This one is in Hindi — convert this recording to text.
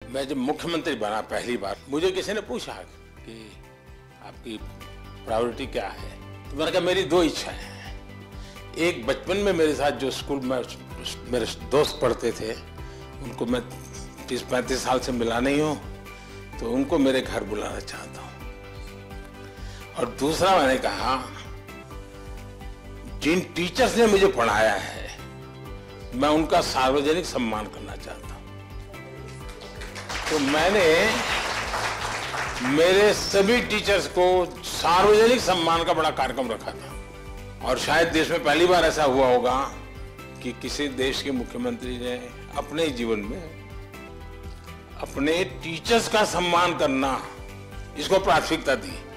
मैं जब मुख्यमंत्री बना पहली बार, मुझे किसी ने पूछा कि आपकी प्रायोरिटी क्या है, तो मैंने कहा मेरी दो इच्छाएं हैं। एक, बचपन में मेरे साथ जो स्कूल में मेरे दोस्त पढ़ते थे, उनको मैं 30-35 साल से मिला नहीं हूँ, तो उनको मेरे घर बुलाना चाहता हूँ। और दूसरा, मैंने कहा जिन टीचर्स ने मुझे पढ़ाया है, मैं उनका सार्वजनिक सम्मान करना चाहता हूँ। तो मैंने मेरे सभी टीचर्स को सार्वजनिक सम्मान का बड़ा कार्यक्रम रखा था, और शायद देश में पहली बार ऐसा हुआ होगा कि किसी देश के मुख्यमंत्री ने अपने जीवन में अपने टीचर्स का सम्मान करना, इसको प्राथमिकता दी।